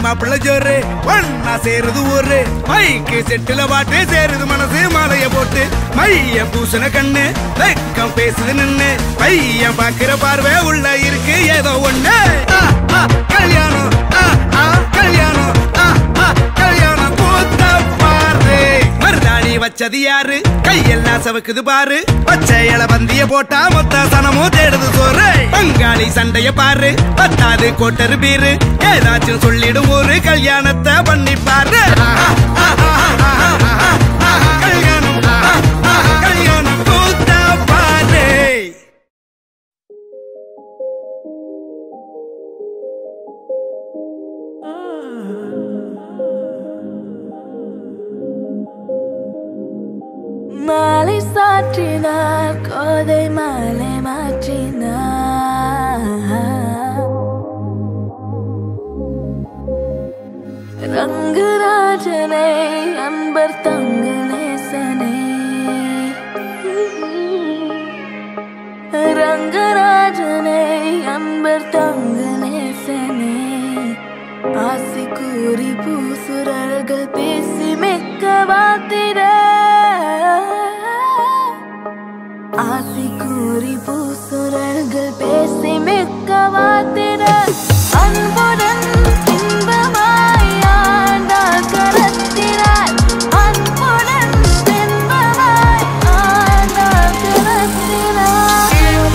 மாப்பிள்ள ஜோரு ஒன்னா சேருது ஊரு மைக்கு செட்டுல பாட்டு சேருது மனசு மாலைய போட்டு மைய பூசன கண்ணு வெக்கம் பேசுது நின்னு பையன் பாக்குற பார்வை உள்ள இருக்கு ஏதோ ஒண்ணு கல்யாணம் கல்யாணம் கல்யாணம் கூத்த பாரு மருதாணி வச்சது யாரு கையெல்லாம் சவுக்குது பாரு பச்சை இல பந்திய போட்டா மொத்த சனமும் தேடுது சோறு பங்காளி சண்டைய பாரு பத்தாது கோட்டரு பீரு ஏதாச்சும் சொல்லிடும் ஒரு கல்யாணத்தை பண்ணி பாரு கல்யாணம் கல்யாணம் கூத்த பாரு மாலை சாற்றினார் கோதை மாலை மாற்றினார் ரங்கராஜனை அன்பர் தங்க நேசனை ரங்கராஜனை அன்பர் தங்க நேசனை ஆசை கூறி பூசுரர்கள் பேசி மெக்க வாத்திர ஆசை கூறி பூசுரர்கள் பேசி மிக்க வாத்திர அன்புடன் இன்பமாய் ஆண்டாள் கரத்தினார் அன்புடன் இன்பமாய் ஆண்டாள் கரத்தினார்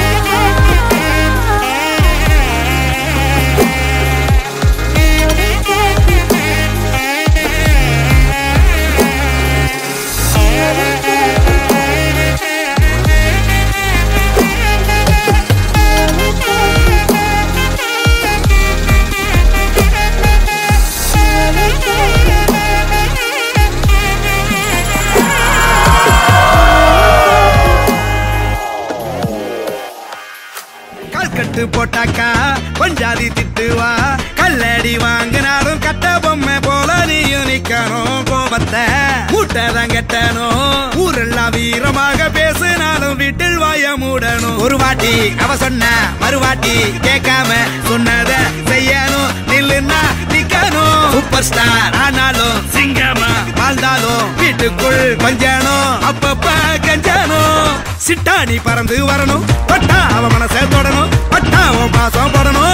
கட்டு போட்டாக்கா கொஞ்சாதி திட்டுவா கல்லடி வாங்கினாலும் கட்ட பொம்மை போல நீயும் நிக்கணும் கோபத்தை மூட்டதான் கட்டணும் ஊரெல்லாம் வீரமாக பேசினாலும் வீட்டில் வாய மூடணும் ஒரு வாட்டி அவ சொன்ன மறுவாட்டி கேட்காம சொன்னத செய்யணும் நில்லுன்னா நிக்கணும் சூப்பர் ஸ்டார் ஆனாலும் சிங்கமா வாழ்ந்தாலும் வீட்டுக்குள் கொஞ்சணும் அப்பப்ப கஞ்சணும் சிட்டாணி பறந்து வரணும் பட்டா அவ மனசை தொடணும் பட்டா அவன் பாசம் படணும்